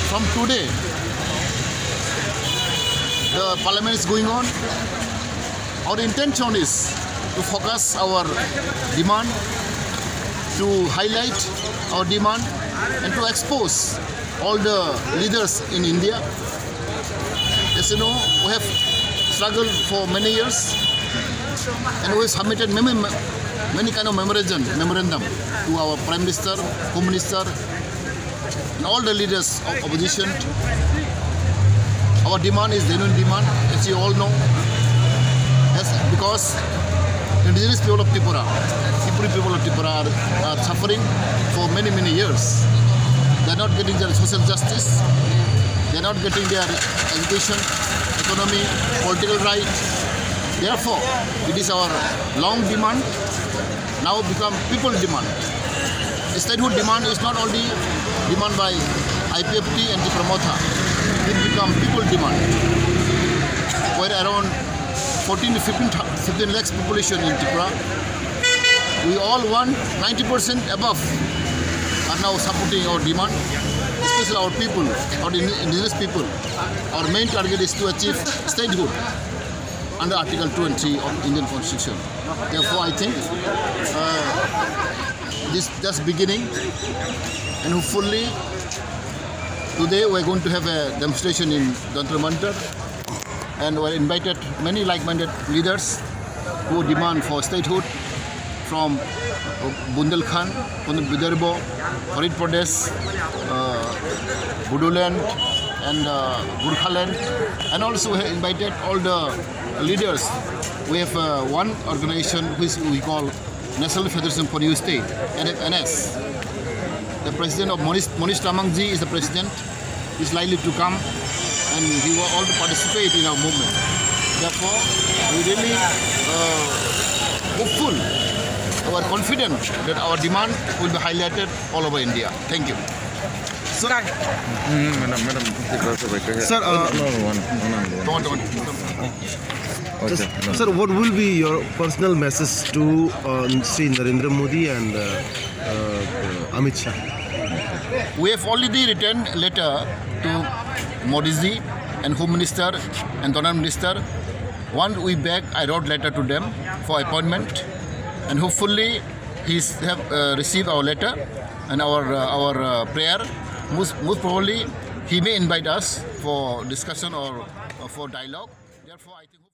from today, the parliament is going on. Our intention is to focus our demand, to highlight our demand, and to expose all the leaders in India. As you know, we have struggled for many years, and we have submitted many kind of memorandum to our Prime Minister, Home Minister, and all the leaders of opposition. Our demand is genuine demand, as you all know, because the indigenous people of Tripura, are suffering for many years. They are not getting their social justice. They are not getting their education, economy, political right. Therefore, it is our long demand now become people demand. Statehood demand is not only demand by IPFT and the Pramotha. It become people demand, where around 14 to 15 lakhs population in Tripura. We all want 90% above are now supporting our demand, especially our people, our indigenous people. Our main target is to achieve statehood under Article 20 of Indian Constitution. Therefore, I think this is just beginning, and hopefully today we are going to have a demonstration in Jantar Mantar, and we are invited many like-minded leaders who demand for statehood from Bundelkhand, from Vidarbha, Farid Pradesh, Bodoland, and Gorkhaland, and also we have invited all the leaders. We have one organization which we call National Federation for New State, NFNS. The president of Monish Tamangji is the president. He is likely to come, and we will all participate in our movement. Therefore, we really hopeful, we are confident that our demand will be highlighted all over India. Thank you. Sir, Sir, what will be your personal message to Sri Narendra Modi and Amit Shah? We have already written a letter to Modi ji and Home Minister and Donor Minister. 1 week back, I wrote letter to them for appointment, and hopefully he have received our letter and our prayer. Most probably he may invite us for discussion or for dialogue. Therefore, I think.